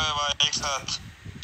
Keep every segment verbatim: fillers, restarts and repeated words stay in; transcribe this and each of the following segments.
है भाई एक साथ।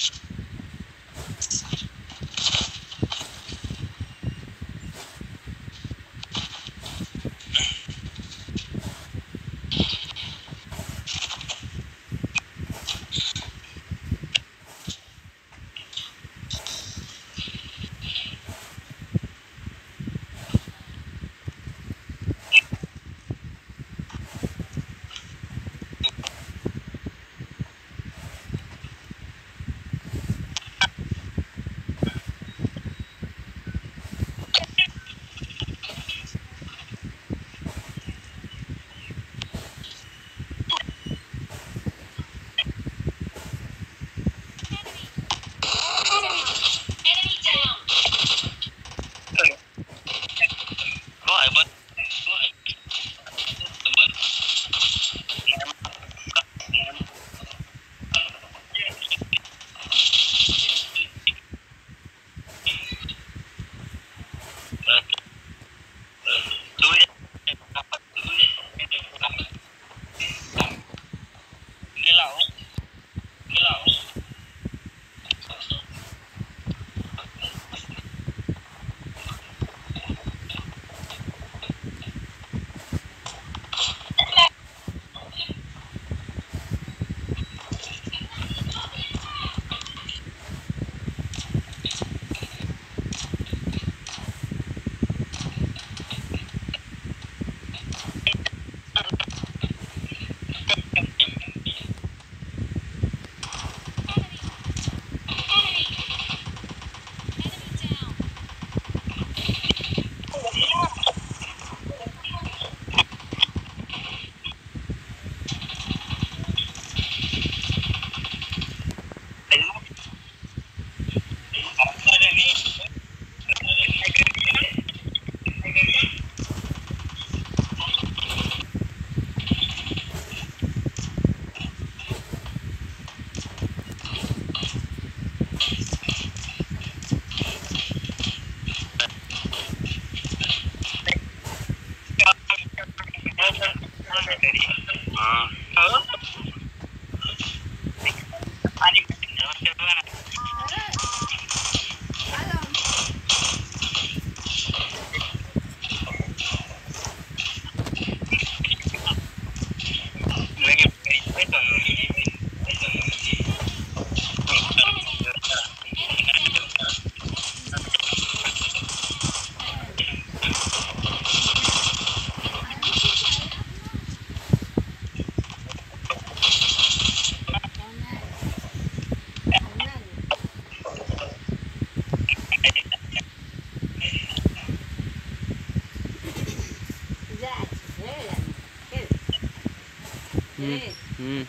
हम्म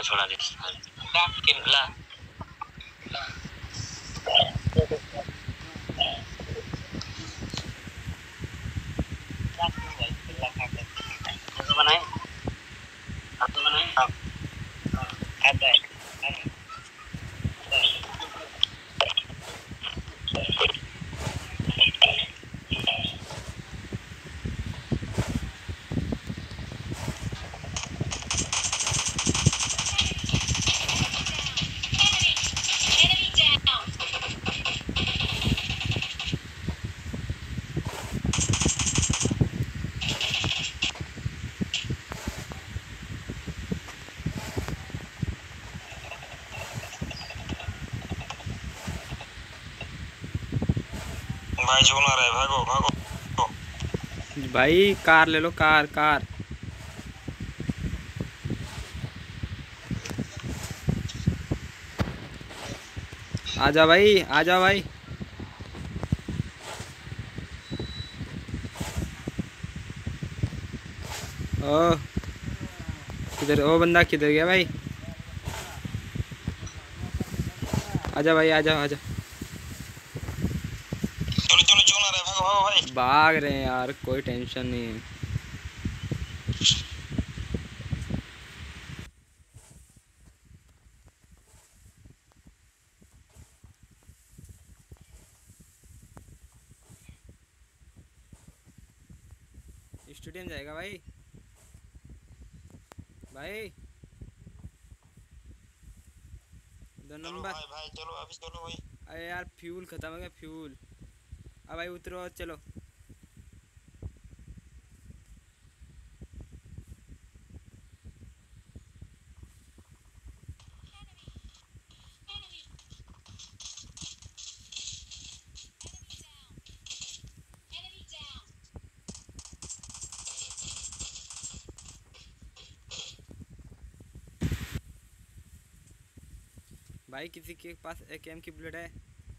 छोड़ा दे ला किन ला तो बनाए आप तो बनाए आप आता है भाई जो ना रहे भागो भागो भाई कार ले लो कार कार आजा भाई आजा भाई ओ किधर ओ बंदा किधर गया भाई आजा भाई आजा आजा चलो चलो जो ना रहे भागो भागो भाई भाग रहे हैं यार कोई टेंशन नहीं है स्टेडियम जाएगा भाई भाई दो नंबर भाई भाई चलो अभी चलो भाई अरे यार फ्यूल खत्म हो गया फ्यूल अब भाई उतरो चलो भाई किसी के पास एक एम की बुलेट है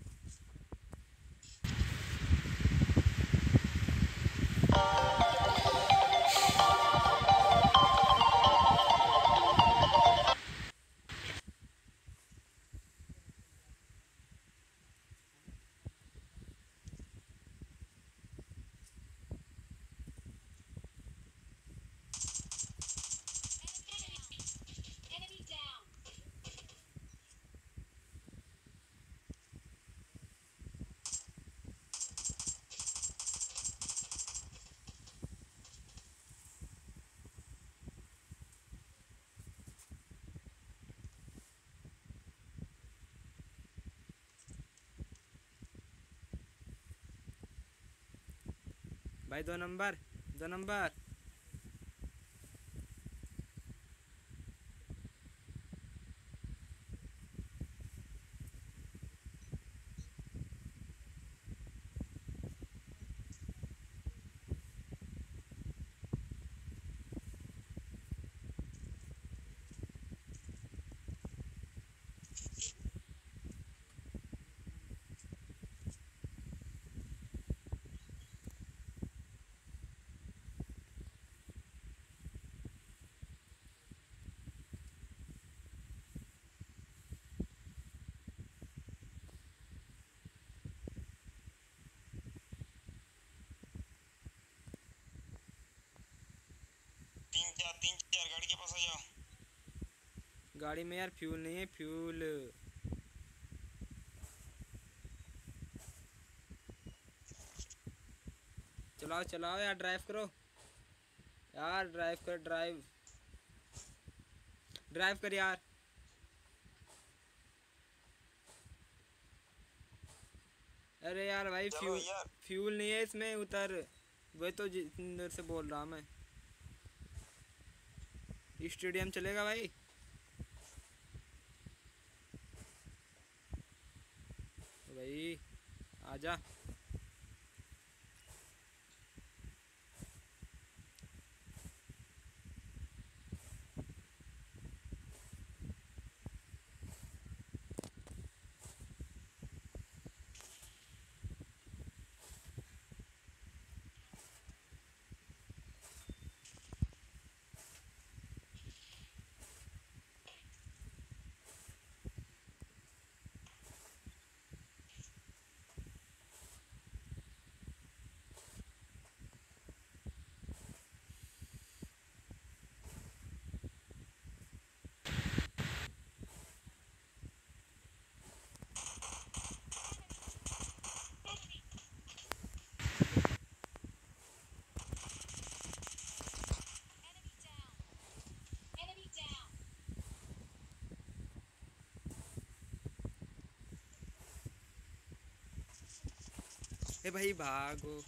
भाई दो नंबर दो नंबर तीन चार तीन चार गाड़ी के पास आ जाओ गाड़ी में यार फ्यूल नहीं है फ्यूल चलाओ चलाओ यार ड्राइव करो यार ड्राइव कर ड्राइव ड्राइव कर यार अरे यार भाई फ्यूल फ्यूल नहीं है इसमें उतर वही तो जिधर से बोल रहा मैं स्टेडियम चलेगा भाई भाई आजा ए भाई भागो।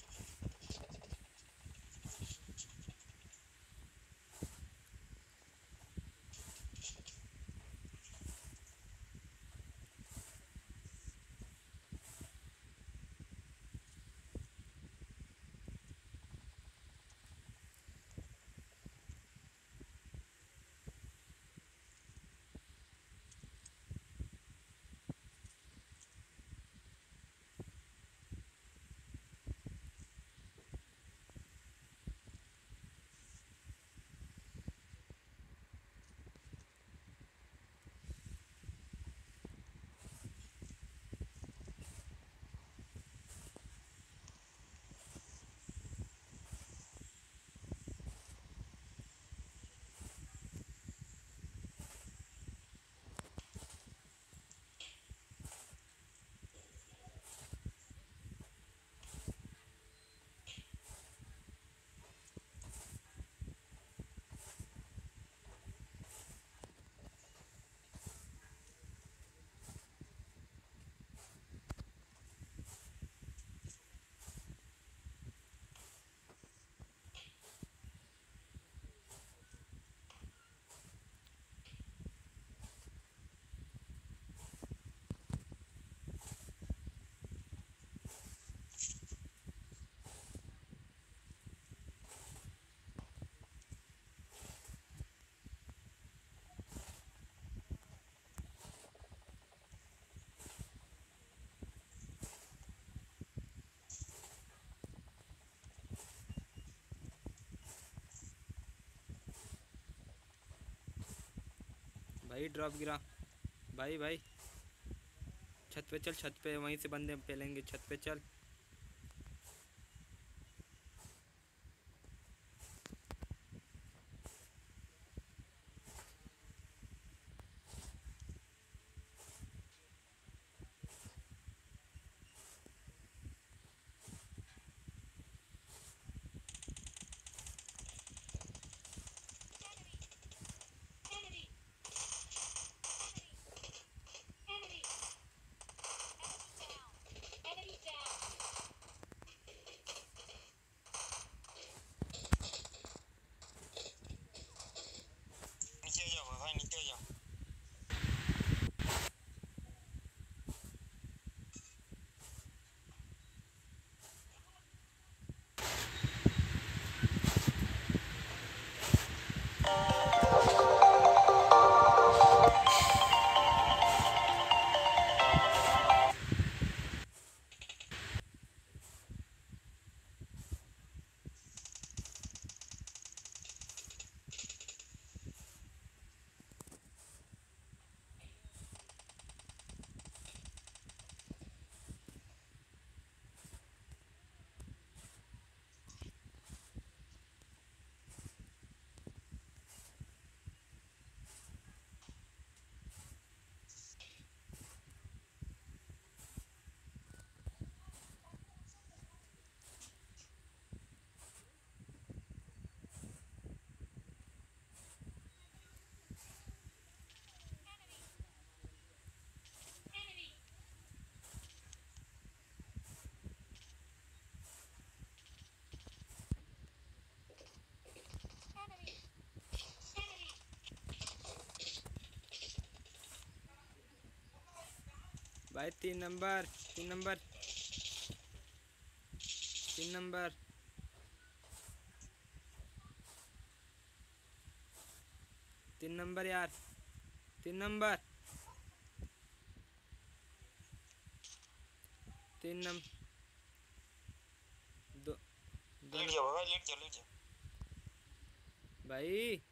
भाई ड्रॉप गिरा। भाई भाई छत पे चल, छत पे वहीं से बंदे पेलेंगे, छत पे चल। नीचे आ जाओ भाई, नीचे आ जाओ। भाई तीन नंबर, तीन नंबर, तीन नंबर, तीन नंबर यार, तीन नंबर, तीन नंबर, दो, दो लेट जाओ भाई, लेट जाओ, लेट जाओ भाई।